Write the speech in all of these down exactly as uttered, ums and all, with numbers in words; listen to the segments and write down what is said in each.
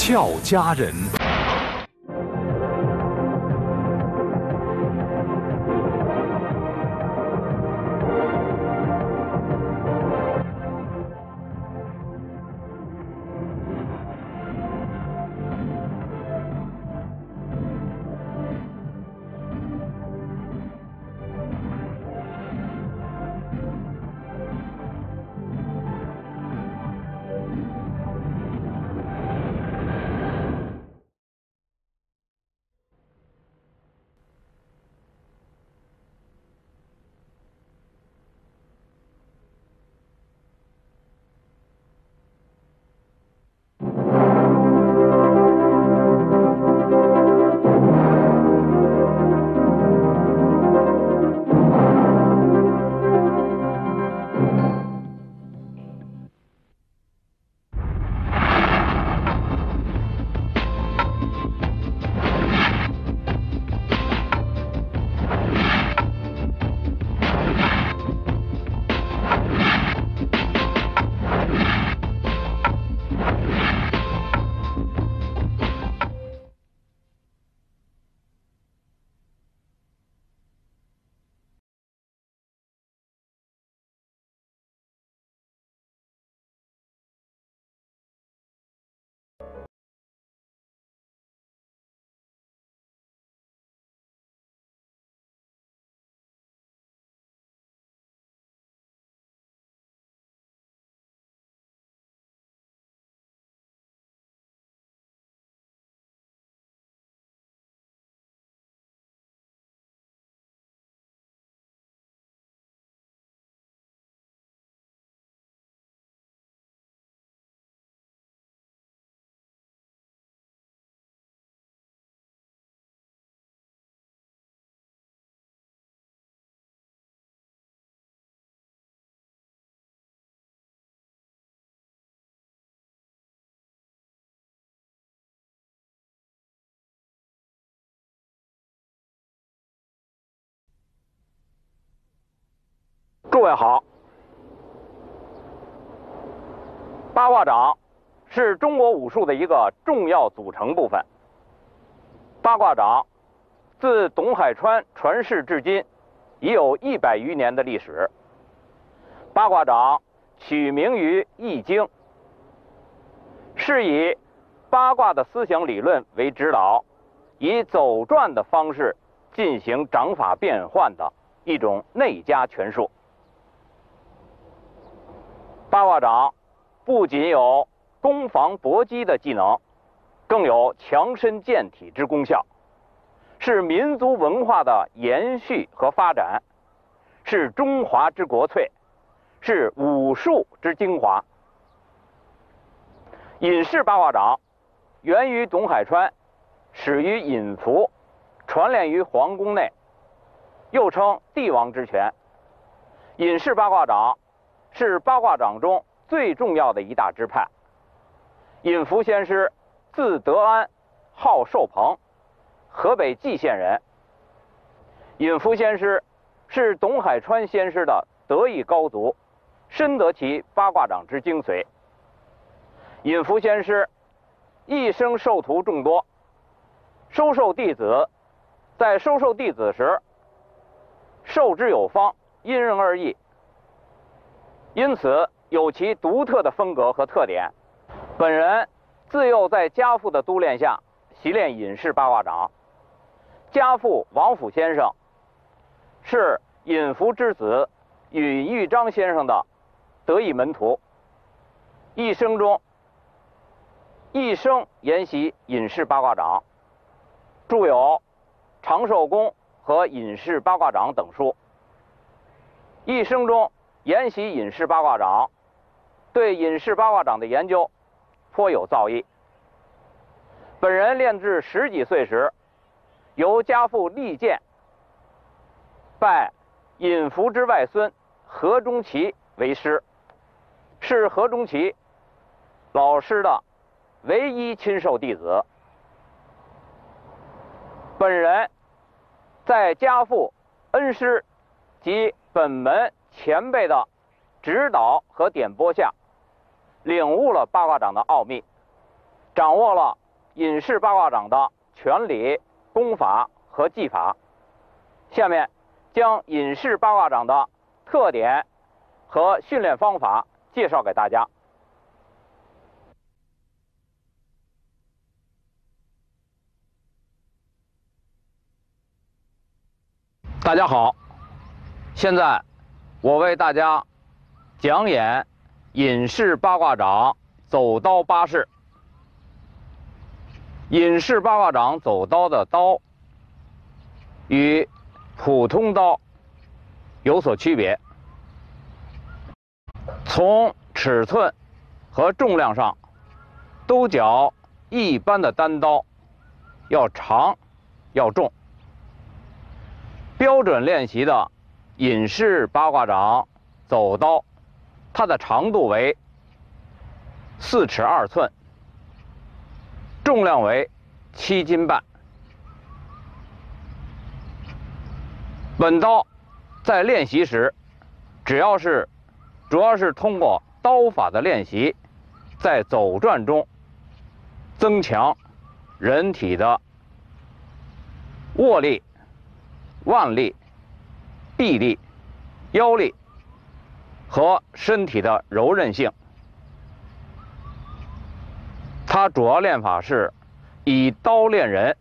俏佳人。 诸位好，八卦掌是中国武术的一个重要组成部分。八卦掌自董海川传世至今，已有一百余年的历史。八卦掌取名于《易经》，是以八卦的思想理论为指导，以走转的方式进行掌法变换的一种内家拳术。八卦掌不仅有攻防搏击的技能，更有强身健体之功效，是民族文化的延续和发展，是中华之国粹，是武术之精华。隐式八卦掌源于董海川，始于隐伏，传练于皇宫内，又称帝王之拳。隐式八卦掌是八卦掌中最重要的一大支派。隐伏先师字德安，号寿鹏，河北蓟县人。隐伏先师是董海川先师的得意高足，深得其八卦掌之精髓。隐伏先师一生授徒众多，收受弟子，在收受弟子时，授之有方，因人而异，因此有其独特的风格和特点。本人自幼在家父的督练下习练隐式八卦掌。家父王府先生是隐伏之子尹玉章先生的得意门徒，一生中一生研习隐式八卦掌，著有《长寿功》和《隐式八卦掌》等书。一生中研习隐式八卦掌，对隐式八卦掌的研究颇有造诣。本人练至十几岁时，由家父力荐，拜隐伏之外孙何中奇为师，是何中奇老师的唯一亲授弟子。本人在家父、恩师及本门前辈的指导和点拨下，领悟了八卦掌的奥秘， 掌握了隐士八卦掌的原理、功法和技法。下面将隐士八卦掌的特点和训练方法介绍给大家。大家好，现在我为大家讲演隐士八卦掌走刀八式。隐士八卦掌走刀的刀与普通刀有所区别，从尺寸和重量上都较一般的单刀要长要重。标准练习的隐士八卦掌走刀，它的长度为四尺二寸，重量为七斤半。本刀在练习时，只要是主要是通过刀法的练习，在走转中增强人体的握力、腕力、臂力、腰力和身体的柔韧性。它主要练法是以刀练人，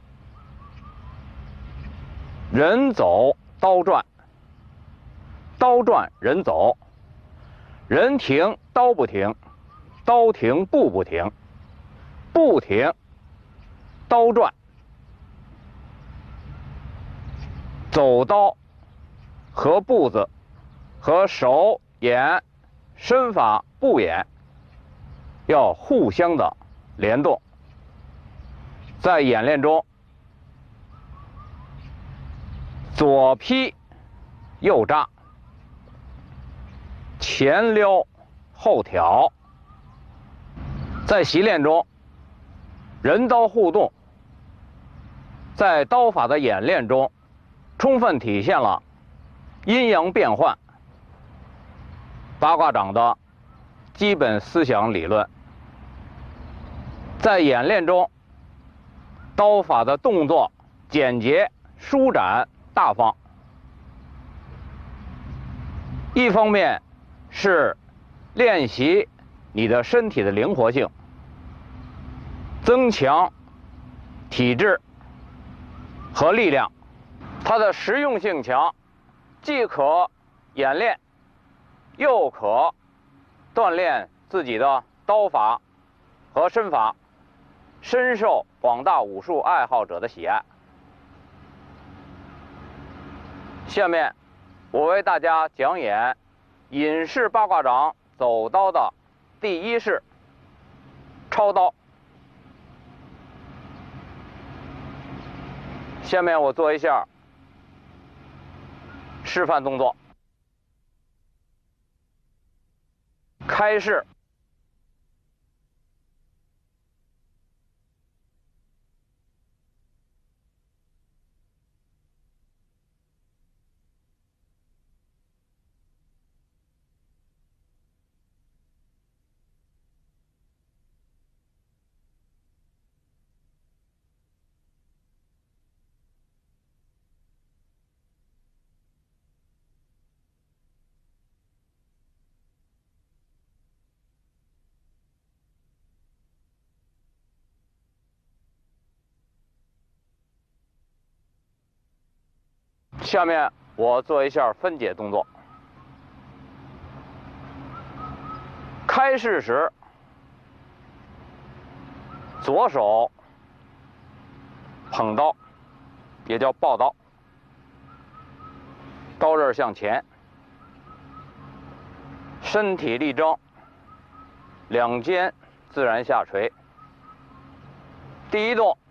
人走刀转，刀转人走，人停刀不停，刀停步不停，步停刀转。走刀和步子和手眼身法步眼要互相的联动。在演练中，左劈右扎，前撩后挑。在习练中，人刀互动，在刀法的演练中充分体现了阴阳变换八卦掌的基本思想理论。在演练中，刀法的动作简洁、舒展、大方。一方面是练习你的身体的灵活性，增强体质和力量。它的实用性强，既可演练，又可锻炼自己的刀法和身法，深受广大武术爱好者的喜爱。下面我为大家讲演隐士八卦掌走刀的第一式抄刀。下面我做一下示范动作。开式，下面我做一下分解动作。开式时，左手捧刀，也叫抱刀，刀刃向前，身体立正，两肩自然下垂。第一动，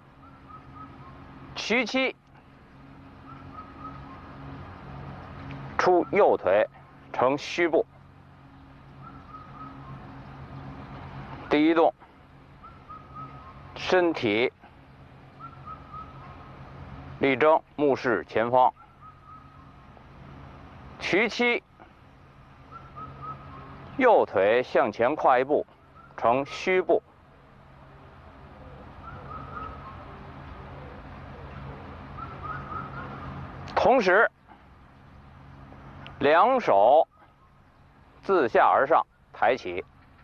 屈膝，出右腿呈虚步。第一动，身体立正，目视前方，屈膝，右腿向前跨一步，呈虚步。 同时，两手自下而上抬起，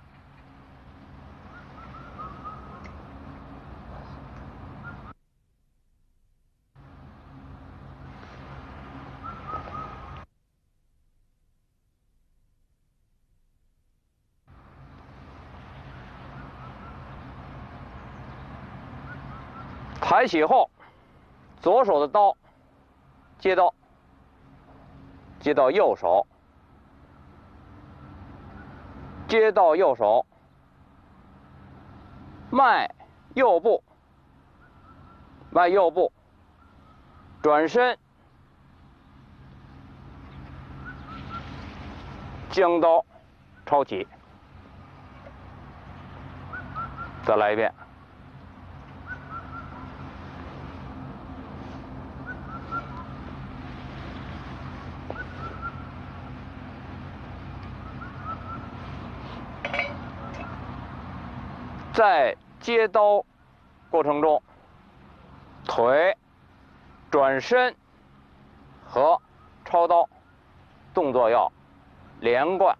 抬起后，左手的刀接刀，接到右手，接到右手，迈右步，迈右步，转身，将刀抄起，再来一遍。在接刀过程中，腿、转身和抄刀动作要连贯。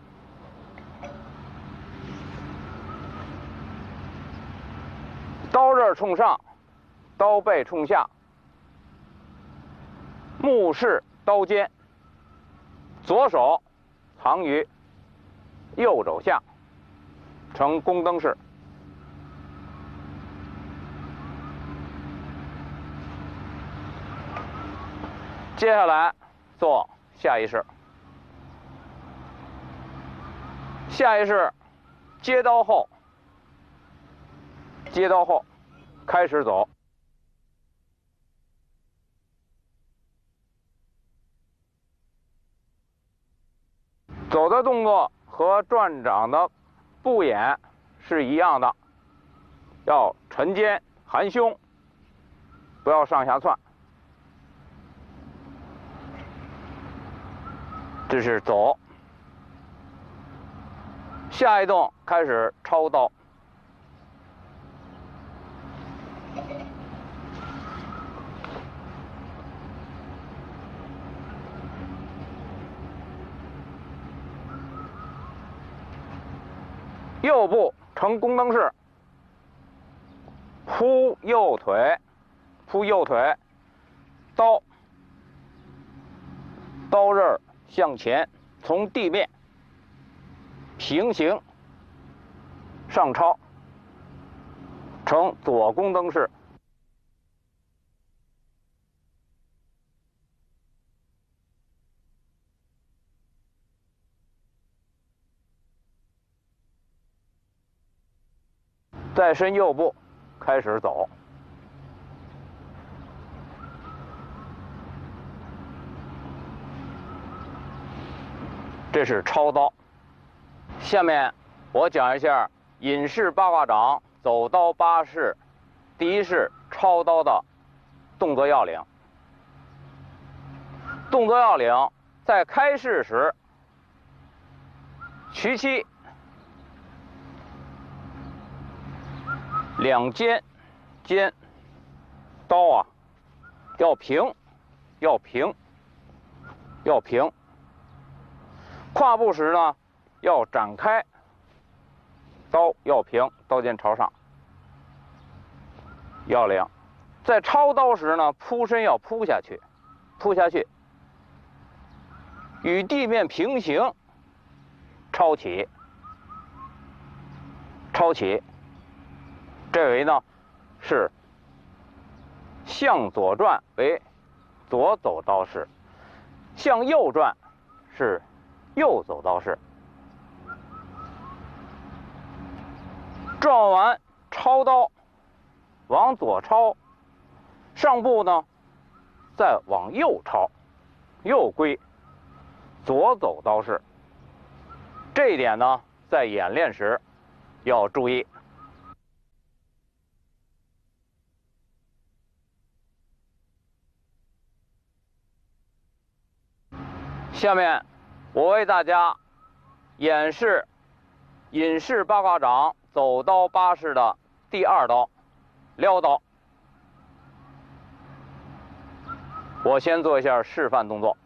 刀刃冲上，刀背冲下，目视刀尖，左手藏于右肘下，呈宫灯式。接下来做下一式。下一式，接刀后，接刀后开始走。走的动作和转掌的步眼是一样的，要沉肩含胸，不要上下窜。这是走。下一动开始抄刀。右步呈宫灯式，扑右腿，扑右腿，刀，刀刃向前，从地面平行上抄，呈左宫灯式。再伸右步，开始走。这是抄刀。下面我讲一下隐式八卦掌走刀八式第一式抄刀的动作要领。动作要领在开式时，屈膝，两肩肩刀啊要平，要平，要平。跨步时呢，要展开，刀要平，刀尖朝上。要领，在抄刀时呢，扑身要扑下去，扑下去，与地面平行，抄起，抄起。这为呢是向左转为左走刀式，向右转是右走刀式。转完抄刀，往左抄，上步呢再往右抄，右归左走刀式。这一点呢，在演练时要注意。下面我为大家演示隐式八卦掌走刀八式的第二刀，撩刀。 我先做一下示范动作。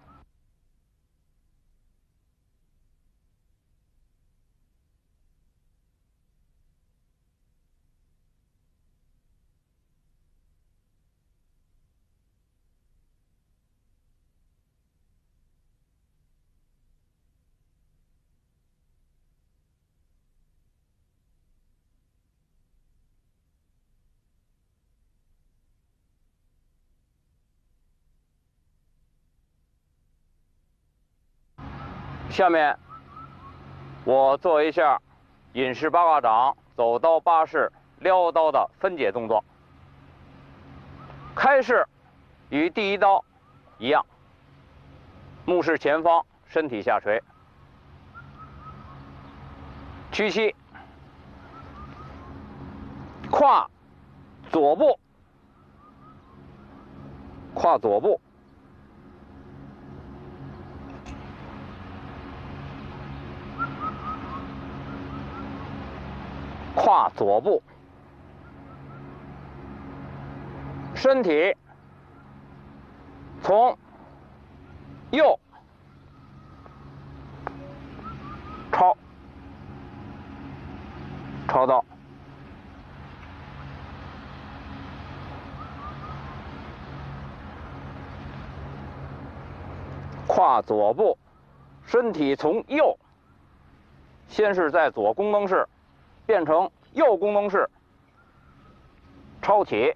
下面我做一下隐式八卦掌走刀八式撩刀的分解动作。开式与第一刀一样，目视前方，身体下垂，屈膝，胯左部，胯左部。胯左部，身体从右抄抄到胯左部，身体从右，先是在左弓蹬式变成右弓蹬式抄起，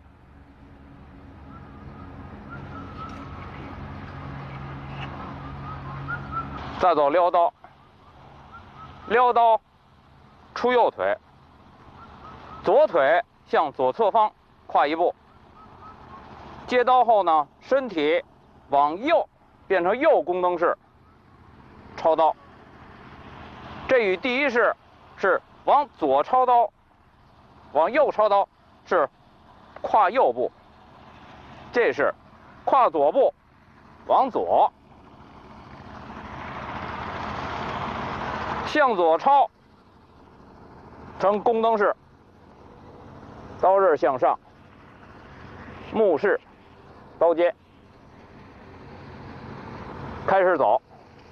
再走撩刀，撩刀出右腿，左腿向左侧方跨一步，接刀后呢，身体往右变成右弓蹬式抄刀。这与第一式是往左抄刀，往右抄刀是跨右部，这是跨左部往左，向左抄成弓蹬式，刀刃向上，目视刀尖，开始走。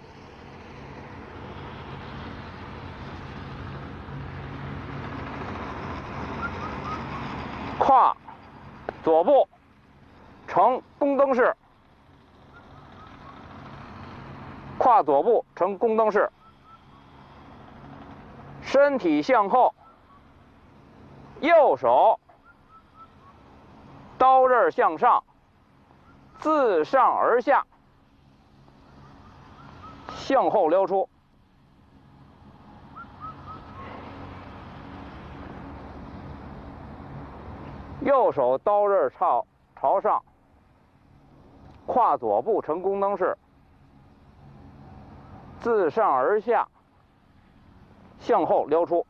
胯左部呈弓蹬式，胯左部呈弓蹬式，身体向后，右手刀刃向上，自上而下向后撩出。右手刀刃朝朝上，胯左部呈弓蹬式，自上而下向后撩出。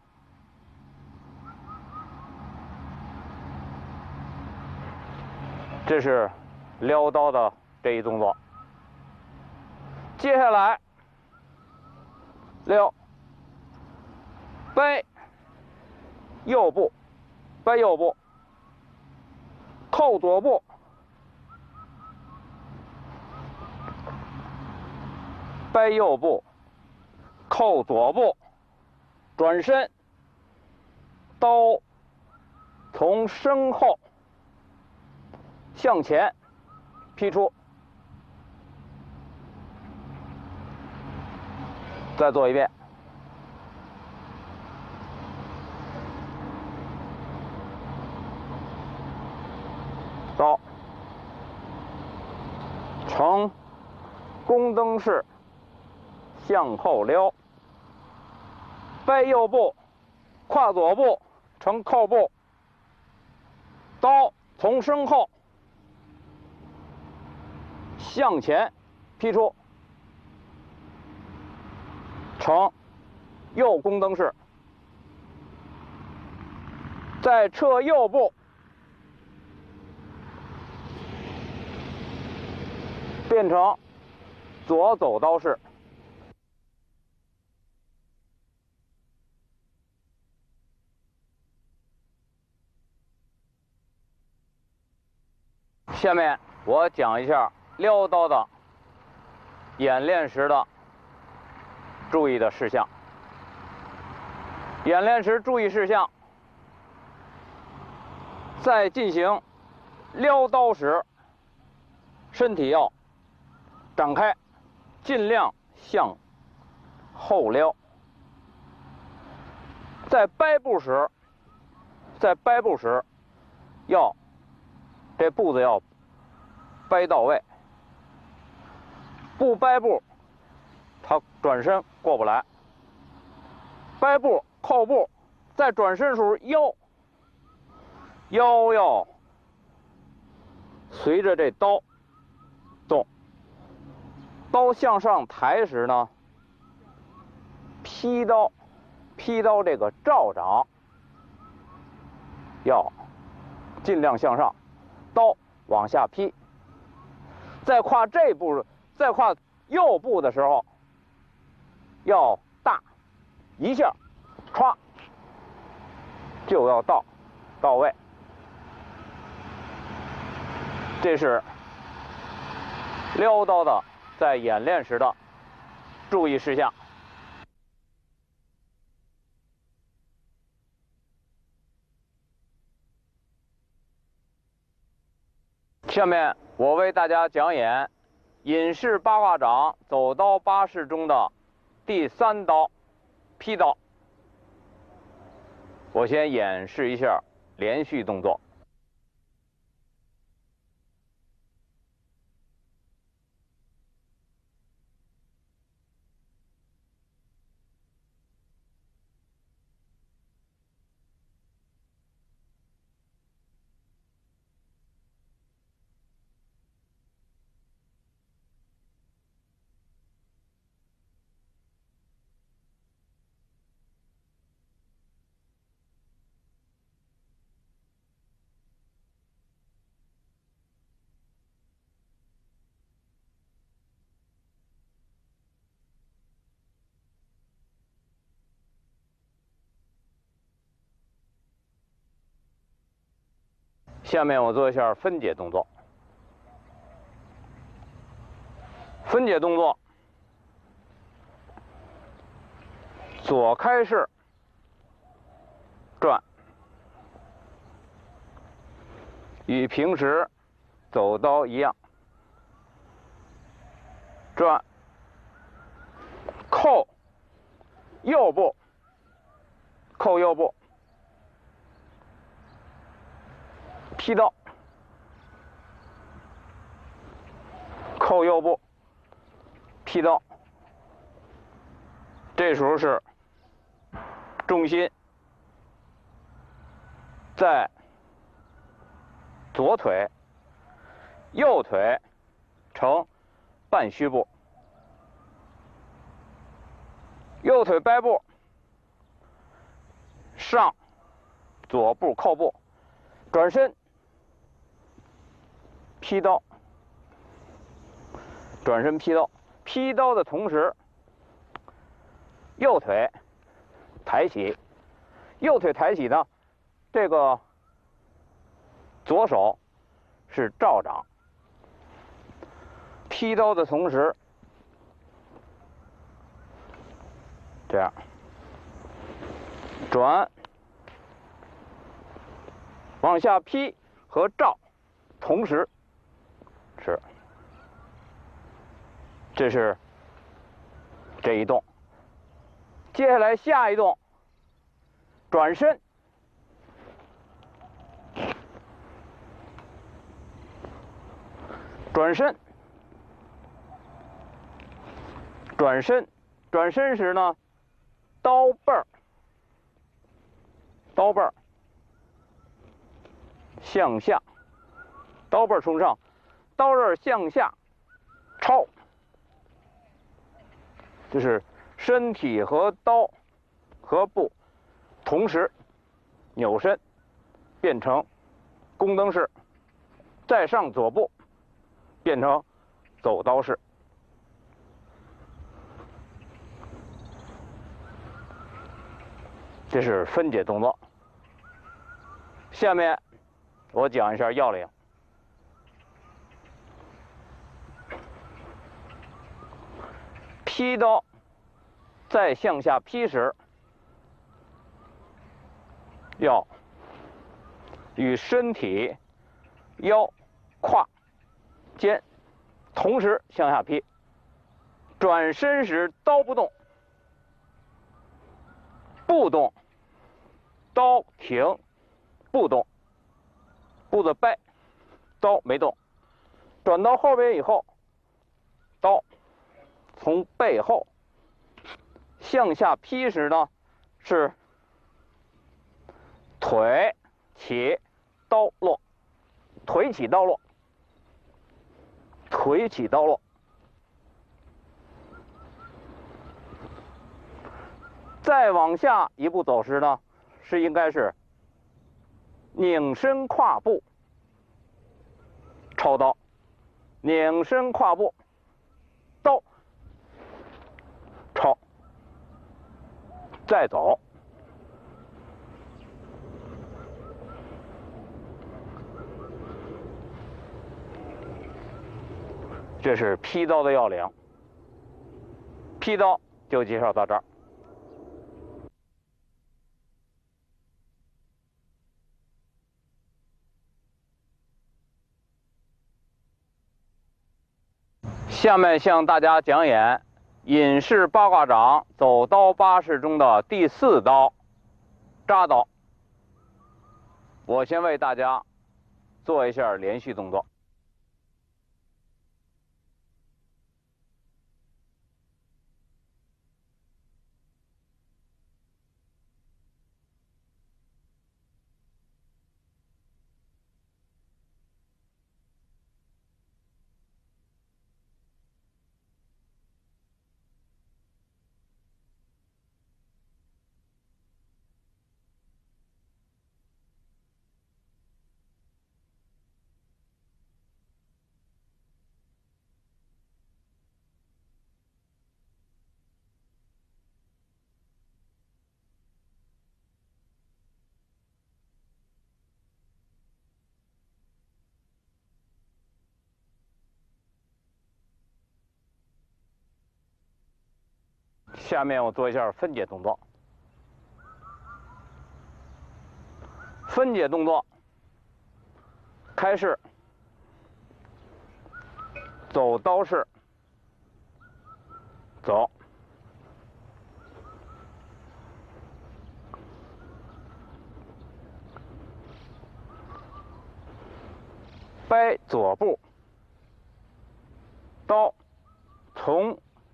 这是撩刀的这一动作。接下来撩掰右部，掰右部，扣左部，掰右部，扣左部，转身，刀从身后向前劈出。再做一遍。刀呈弓蹬式向后撩，掰右部，胯左部呈扣部，刀从身后向前劈出，呈右弓蹬式，再撤右部，变成左走刀式。下面我讲一下撩刀的演练时的注意的事项。演练时注意事项：在进行撩刀时，身体要展开，尽量向后撩。在掰步时，在掰步时，要这步子要掰到位，不掰步，他转身过不来。掰步靠步，在转身时候腰腰要随着这刀动。刀向上抬时呢，劈刀劈刀这个照掌要尽量向上，刀往下劈。在跨这步，在跨右步的时候，要大，一下，歘，就要到到位。这是撩刀的在演练时的注意事项。下面我为大家讲演隐式八卦掌走刀八式中的第三刀劈刀。我先演示一下连续动作。下面我做一下分解动作。分解动作，左开式转，与平时走刀一样，转，扣右步，扣右步，劈刀，扣右步，劈刀。这时候是重心在左腿，右腿呈半虚步，右腿掰步，上左步扣步，转身劈刀，转身劈刀。劈刀的同时，右腿抬起，右腿抬起呢，这个左手是照掌。劈刀的同时，这样转，往下劈和照同时是，这是这一动。接下来下一动，转身，转身，转身，转身时呢，刀背儿，刀背儿向下，刀背儿冲上，刀刃向下抄，就是身体和刀和步同时扭身，变成宫灯式，再上左步变成走刀式。这是分解动作。下面我讲一下要领。 劈刀再向下劈时，要与身体、腰、胯、肩同时向下劈。转身时刀不动，不动，刀停，不动，步子掰，刀没动。转到后边以后，刀从背后向下劈时呢，是腿起刀落，腿起刀落，腿起刀落。再往下一步走时呢，是应该是拧身跨步抄刀，拧身跨步刀抄，再走。这是劈刀的要领。劈刀就介绍到这儿。下面向大家讲演隐士八卦掌走刀八式中的第四刀扎刀。我先为大家做一下连续动作。下面我做一下分解动作。分解动作开始，走刀式，走，掰左步，刀从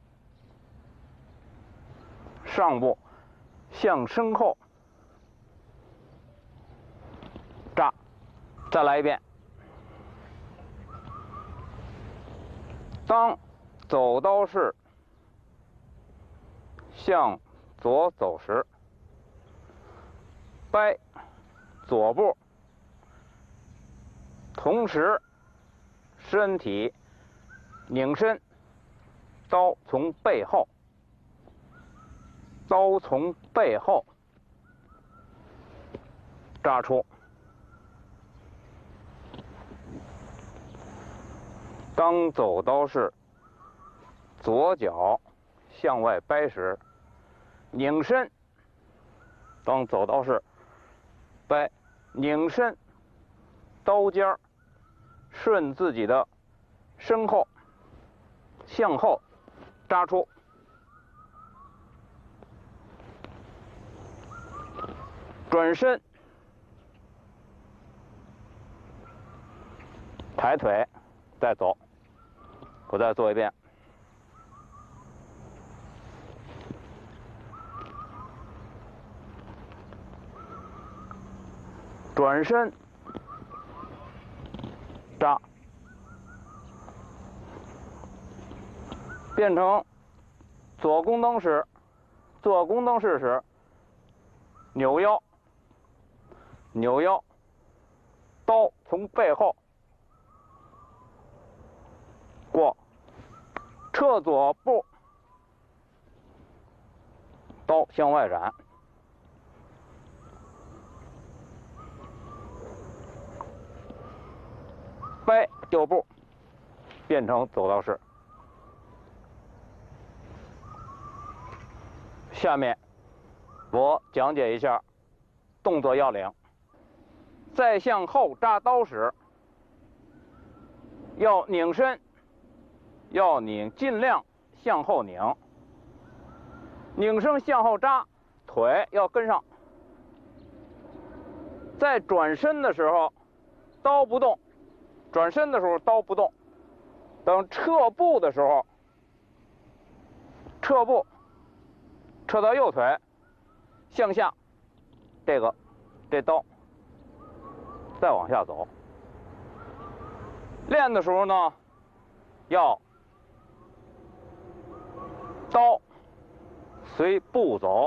上部向身后扎，再来一遍。当走刀式向左走时，掰左步，同时身体拧身，刀从背后。刀从背后扎出。当走刀式左脚向外掰时，拧身；当走刀式掰，拧身，刀尖儿顺自己的身后向后扎出。转身，抬腿，再走。我再做一遍。转身，扎，变成左弓蹬式。左弓蹬式时，扭腰。扭腰，刀从背后过，撤左步，刀向外斩，掰右步，变成走刀式。 下面我讲解一下动作要领。在向后扎刀时，要拧身，要拧，尽量向后拧，拧身向后扎，腿要跟上。在转身的时候，刀不动；转身的时候刀不动。等撤步的时候，撤步，撤到右腿向下，这个这刀再往下走。练的时候呢，要刀随步走。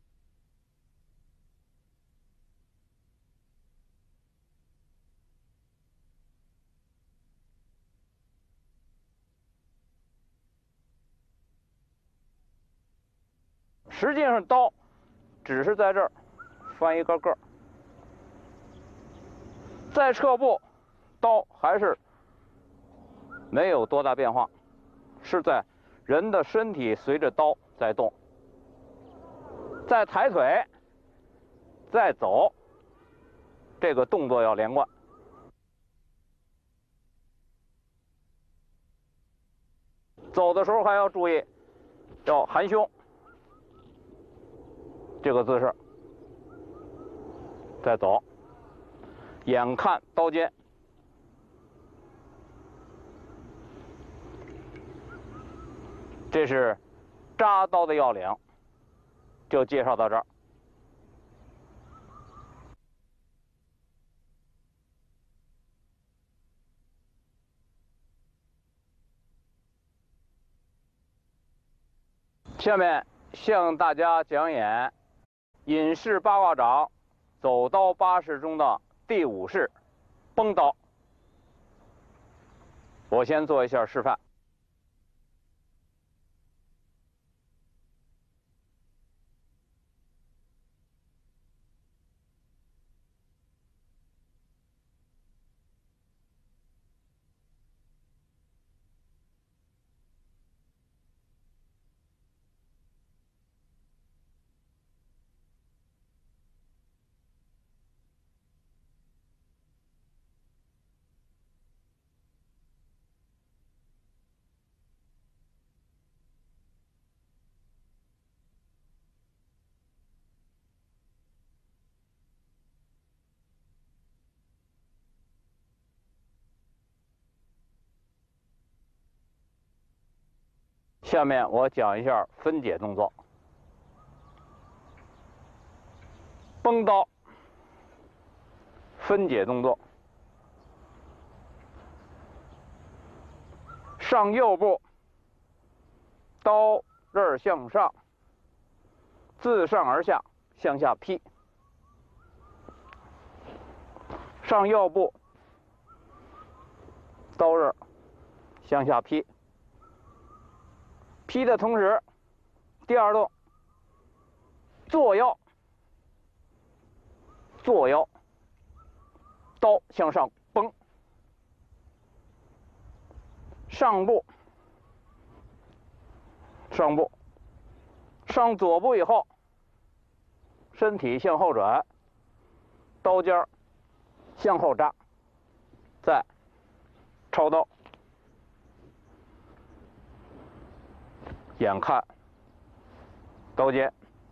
实际上刀只是在这儿翻一个个儿，再撤步，刀还是没有多大变化，是在人的身体随着刀在动。再抬腿，再走，这个动作要连贯。走的时候还要注意，要含胸，这个姿势。再走，眼看刀尖。这是扎刀的要领，就介绍到这儿。下面向大家讲演隐式八卦掌走刀八式中的第五式崩刀。我先做一下示范。下面我讲一下分解动作。崩刀分解动作，上右步，刀刃向上，自上而下向下劈。上右步，刀刃向下劈。劈的同时，第二动，坐腰，坐腰，刀向上崩，上步，上步，上左步以后，身体向后转，刀尖向后扎，再抄刀。眼看刀尖，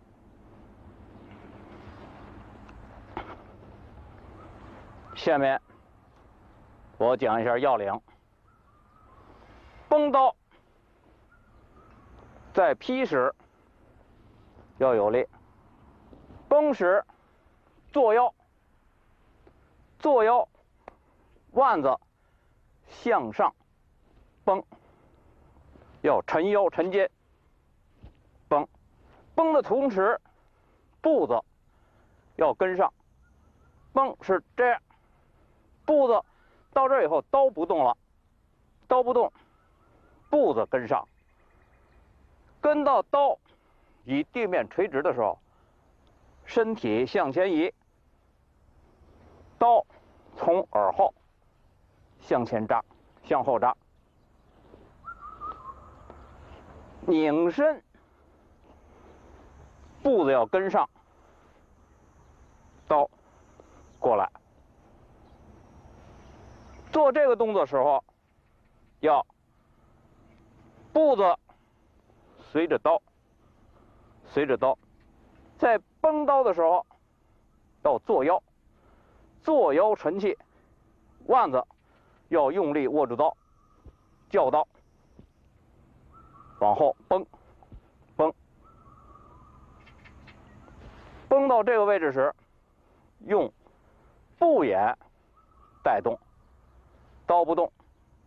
下面我讲一下要领。崩刀在劈时要有力，崩时坐腰，坐腰，腕子向上崩，要沉腰沉肩。崩，崩的同时，步子要跟上。崩是这样，步子到这儿以后，刀不动了，刀不动，步子跟上。跟到刀与地面垂直的时候，身体向前移，刀从耳后向前扎，向后扎。拧身步子要跟上，刀过来。做这个动作时候，要步子随着刀，随着刀，在绷刀的时候要坐腰，坐腰沉气，腕子要用力握住刀，叫刀，往后绷，绷，绷到这个位置时，用步眼带动，刀不动，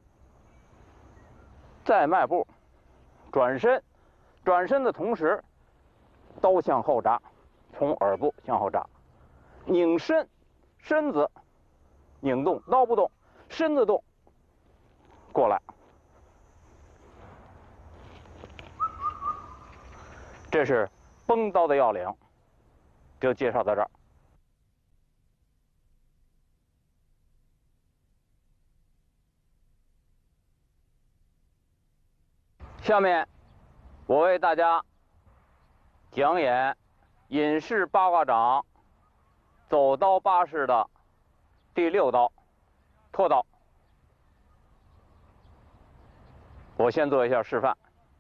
再迈步，转身，转身的同时，刀向后扎，从耳部向后扎，拧身，身子拧动，刀不动，身子动，过来。这是绷刀的要领，就介绍到这儿。下面我为大家讲演隐式八卦掌走刀八式的第六刀拖刀。我先做一下示范。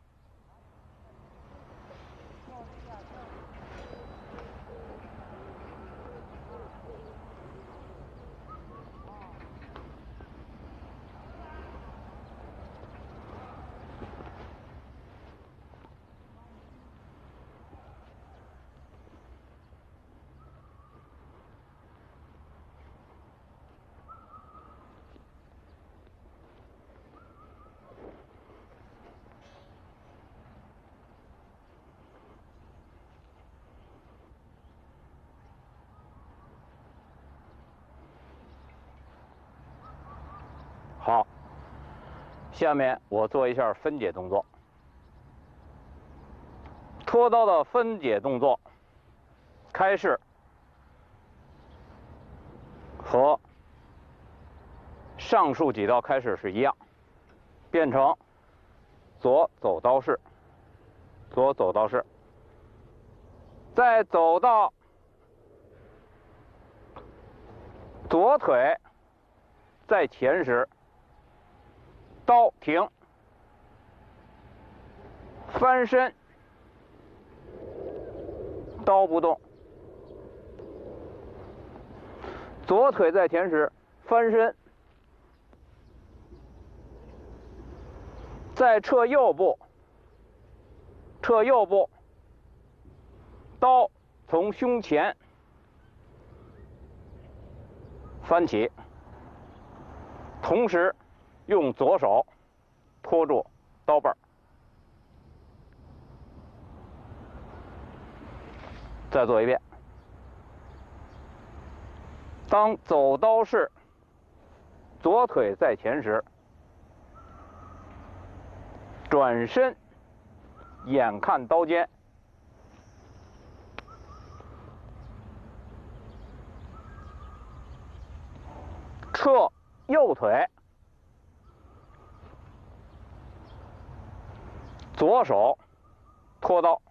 好，下面我做一下分解动作。拖刀的分解动作开始和上述几刀开始是一样，变成左走刀式，左走刀式，再走到左腿在前时，刀停，翻身，刀不动，左腿在前时，翻身，再撤右步，撤右步，刀从胸前翻起，同时用左手托住刀背儿，再做一遍。当走刀式左腿在前时，转身，眼看刀尖，撤右腿，左手拖刀，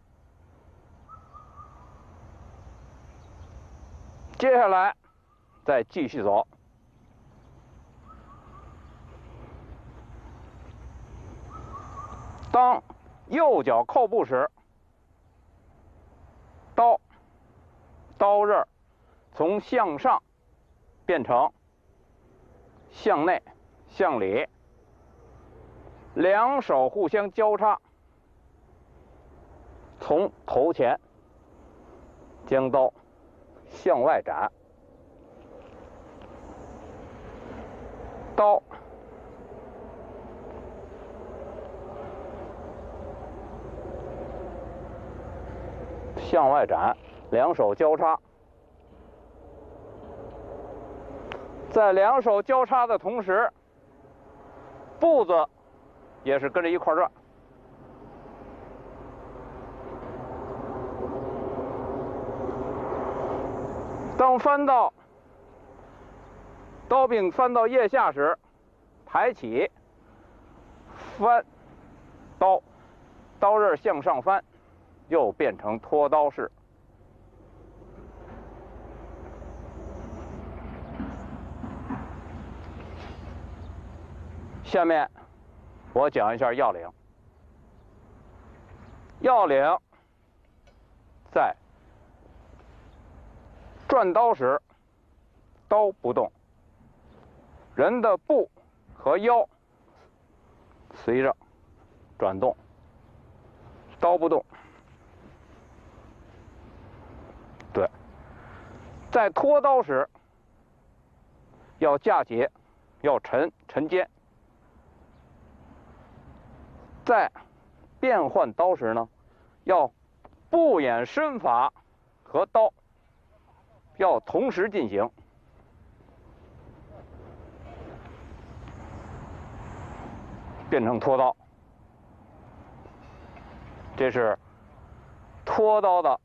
接下来再继续走。当右脚扣步时，刀刀刃从向上变成向内向里，两手互相交叉，从头前将刀向外斩，刀向外斩，两手交叉，在两手交叉的同时，步子也是跟着一块转。当翻到刀柄翻到腋下时，抬起，翻，刀刀刃向上翻， 又变成拖刀式。下面我讲一下要领。要领在转刀时，刀不动，人的步和腰随着转动，刀不动。对，在拖刀时要架节，要沉沉肩。在变换刀时呢，要步掩身法和刀要同时进行。变成拖刀，这是拖刀的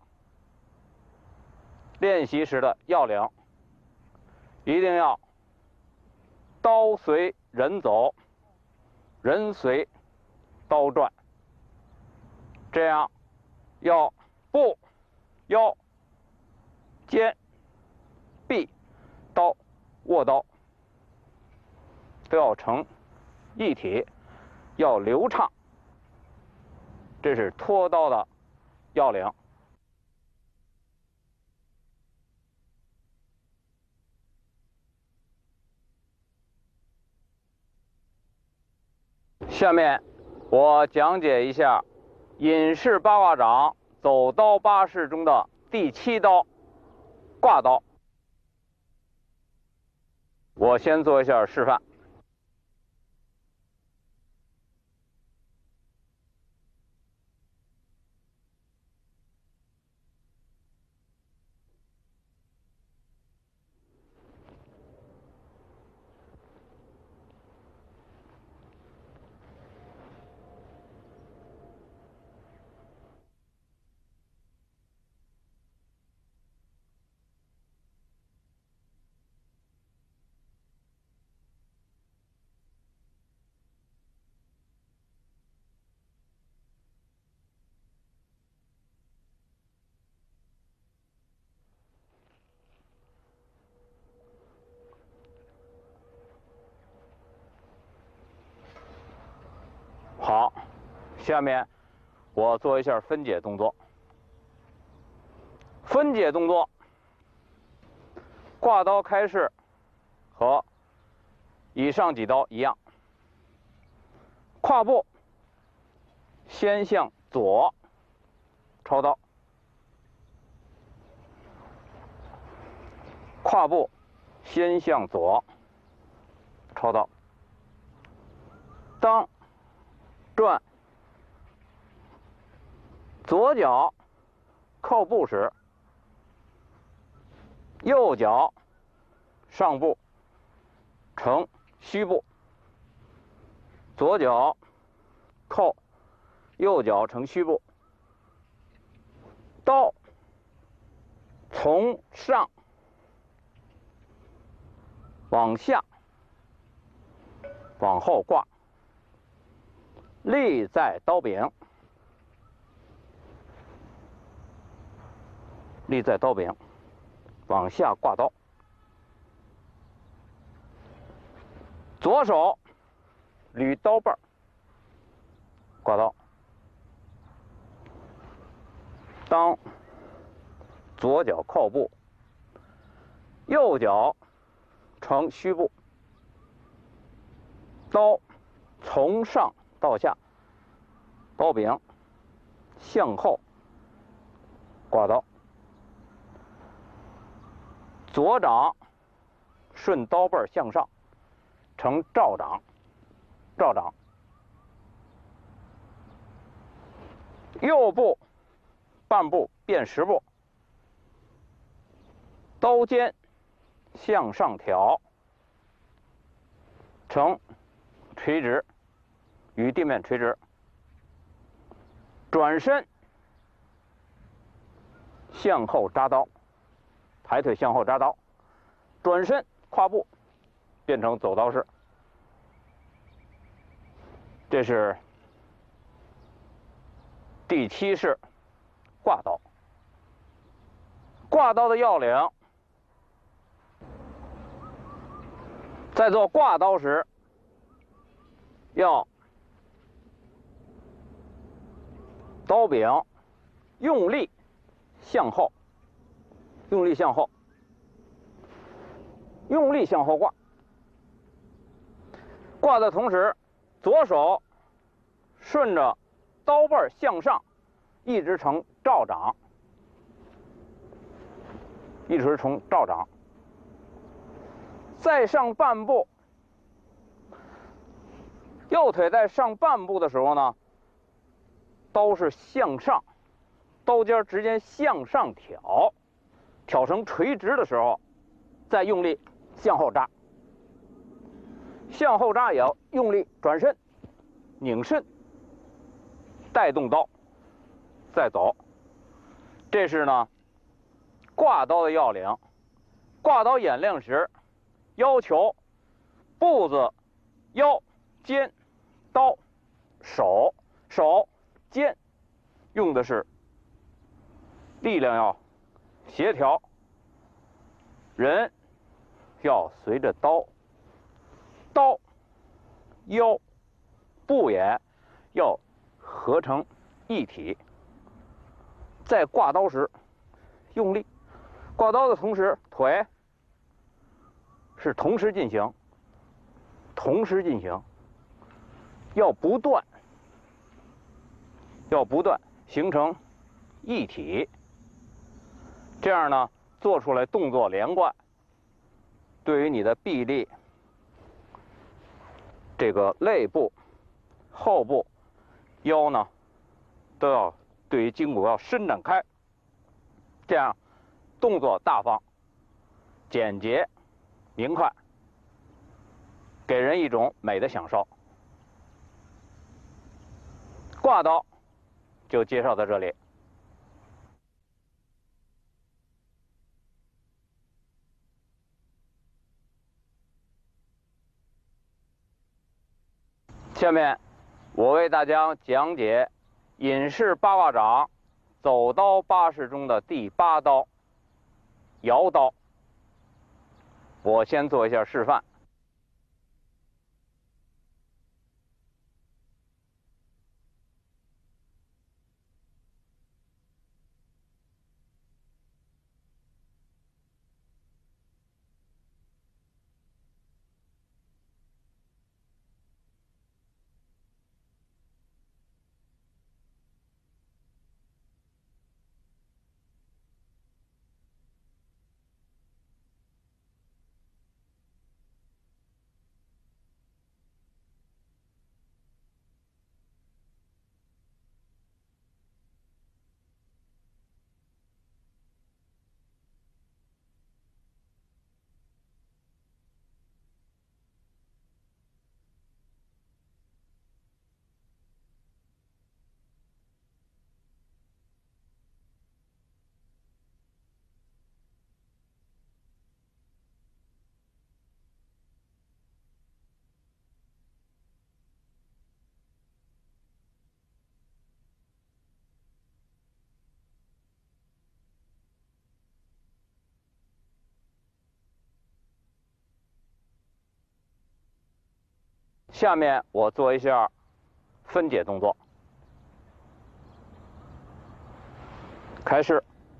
练习时的要领。一定要刀随人走，人随刀转，这样要步、腰、肩、臂、刀、握刀都要成一体，要流畅。这是拖刀的要领。下面我讲解一下隐式八卦掌走刀八式中的第七刀挂刀。我先做一下示范。好，下面我做一下分解动作。分解动作，挂刀开式和以上几刀一样。胯部先向左抄刀，胯部先向左抄刀。当转左脚靠步时，右脚上步成虚步，左脚扣，右脚成虚步。刀从上往下往后挂，立在刀柄，立在刀柄，往下挂刀。左手捋刀把，挂刀。当左脚靠步，右脚成虚步，刀从上到下，刀柄向后挂刀。左掌顺刀背向上，成照掌，照掌。右步半步变十步，刀尖向上挑，呈垂直，与地面垂直。转身向后扎刀，抬腿向后扎刀，转身跨步，变成走刀式。这是第七式挂刀。挂刀的要领，在做挂刀时，要刀柄用力向后，用力向后，用力向后挂。挂的同时，左手顺着刀背向上，一直呈照掌，一直呈照掌。再上半步，右腿在上半步的时候呢，刀是向上，刀尖直接向上挑，挑成垂直的时候，再用力向后扎。向后扎也要用力转身，拧身，带动刀，再走。这是呢挂刀的要领。挂刀演练时，要求步子、腰、肩、刀、手、手、肩，用的是力量要协调，人要随着刀。刀、腰、步也要合成一体。在挂刀时用力，挂刀的同时腿是同时进行，同时进行，要不断，要不断形成一体。这样呢，做出来动作连贯，对于你的臂力。这个肋部、后部、腰呢，都要对于筋骨要伸展开，这样动作大方、简洁、明快，给人一种美的享受。挂刀就介绍到这里。下面我为大家讲解隐式八卦掌走刀八式中的第八刀摇刀。我先做一下示范。下面我做一下分解动作。开始，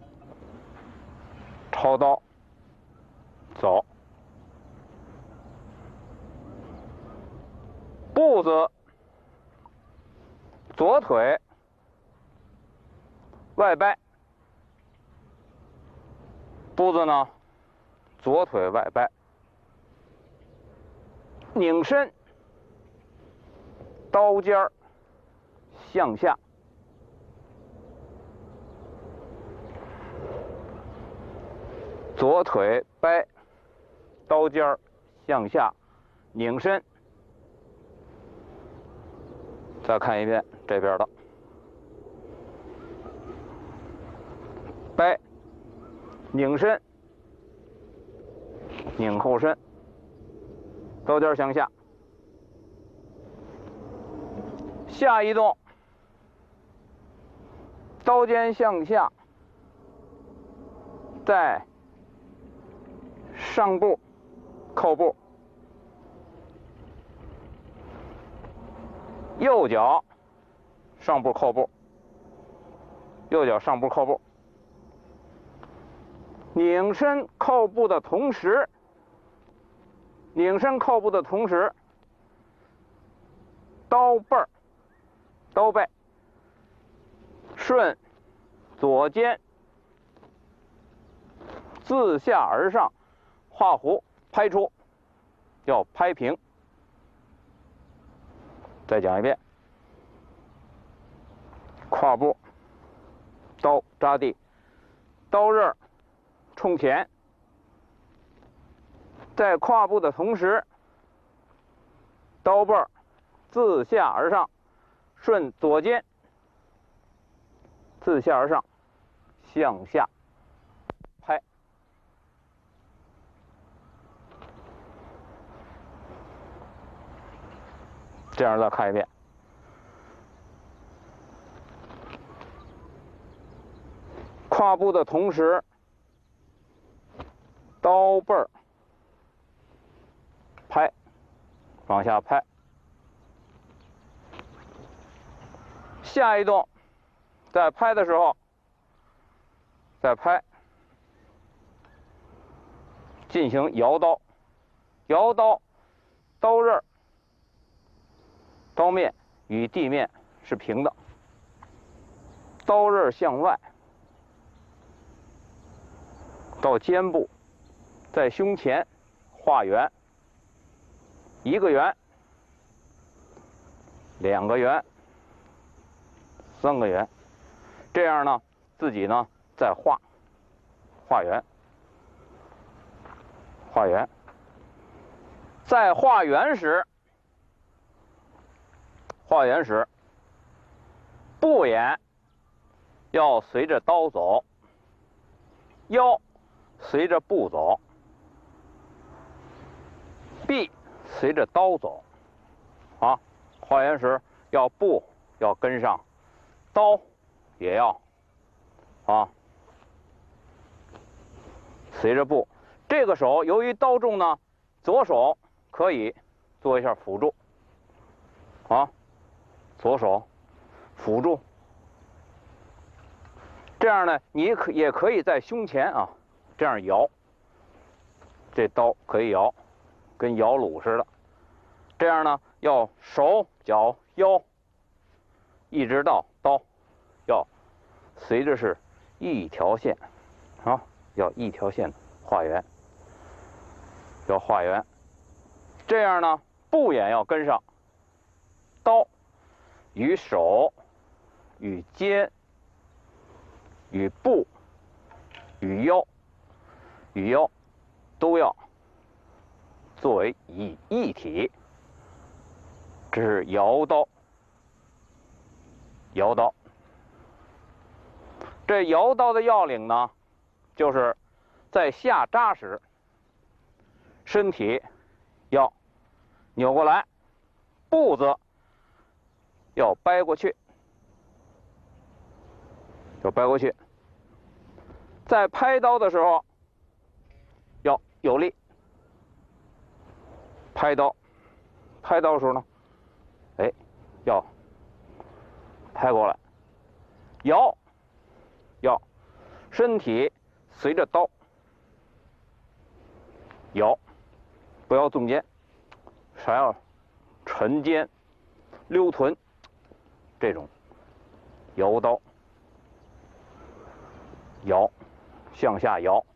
抄刀，走，步子，左腿外掰，步子呢，左腿外掰，拧身。刀尖儿向下，左腿掰，刀尖儿向下，拧身。再看一遍这边的，掰，拧身，拧后身，刀尖向下。下移动， 刀尖向下，在上部扣部，右脚上部扣部，右脚上部扣部，拧身扣部的同时，拧身扣部的同时，刀背儿、刀背顺左肩自下而上画弧拍出，要拍平。再讲一遍，胯部刀扎地，刀刃冲前，在胯部的同时，刀背自下而上顺左肩自下而上向下拍。这样再看一遍，胯部的同时，刀背儿拍，往下拍。下一动，在拍的时候，再拍，进行摇刀，摇刀，刀刃、刀面与地面是平的，刀刃向外，到肩部，在胸前画圆，一个圆，两个圆，三个圆，这样呢，自己呢再画，画圆，画圆，在画圆时，画圆时，步眼要随着刀走，腰随着步走，臂随着刀走，啊，画圆时要步要跟上，刀也要啊随着步。这个手由于刀重呢，左手可以做一下辅助，啊，左手辅助。这样呢，你可也可以在胸前啊这样摇，这刀可以摇，跟摇橹似的。这样呢，要手脚腰一直到刀，要随着是一条线啊，要一条线画圆，要画圆。这样呢，步眼要跟上，刀与手与肩与步与腰与腰都要作为一一体。这是摇刀，摇刀。这摇刀的要领呢，就是在下扎时，身体要扭过来，步子要掰过去，要掰过去。在拍刀的时候要有力，拍刀，拍刀的时候呢，哎，要拍过来，摇，要身体随着刀摇，不要纵肩，还要沉肩、溜臀，这种摇刀，摇，向下摇。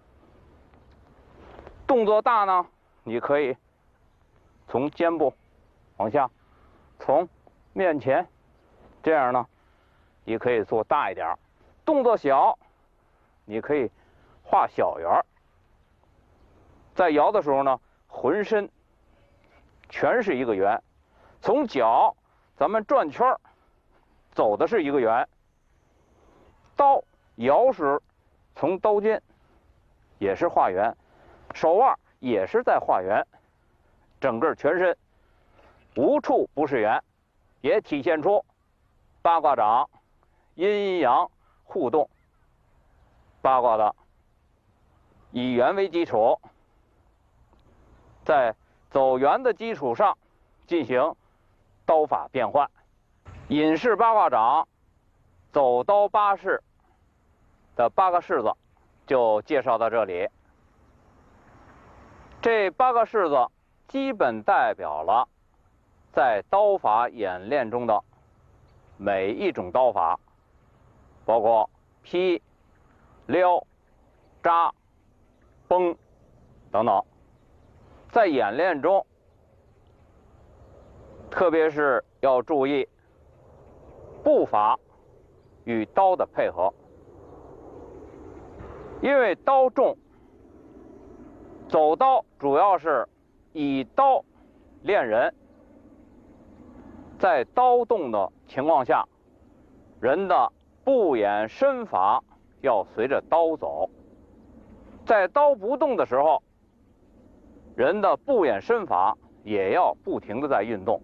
动作大呢，你可以从肩部往下，从面前，这样呢，你可以做大一点。动作小，你可以画小圆。在摇的时候呢，浑身全是一个圆，从脚咱们转圈走的是一个圆，刀摇时从刀尖也是画圆，手腕也是在画圆，整个全身无处不是圆，也体现出八卦掌阴阴阳互动，八卦的以圆为基础，在走圆的基础上进行刀法变换。隐士八卦掌走刀八式的八个式子就介绍到这里。这八个式子基本代表了在刀法演练中的每一种刀法，包括劈、撩、扎、崩等等。在演练中，特别是要注意步法与刀的配合，因为刀重，走刀主要是以刀练人。在刀动的情况下，人的步眼身法要随着刀走；在刀不动的时候，人的步眼身法也要不停地在运动。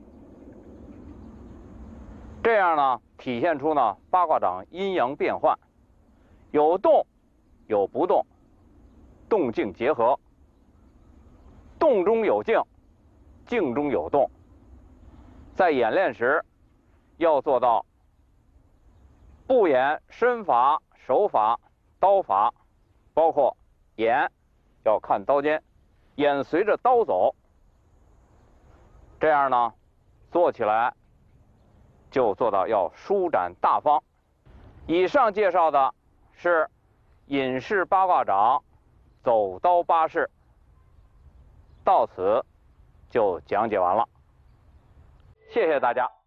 这样呢，体现出呢八卦掌阴阳变换，有动有不动，动静结合，动中有静，静中有动。在演练时要做到步眼身法、手法、刀法，包括眼要看刀尖，眼随着刀走，这样呢做起来就做到要舒展大方。以上介绍的是隐士八卦掌走刀八式，到此就讲解完了。谢谢大家。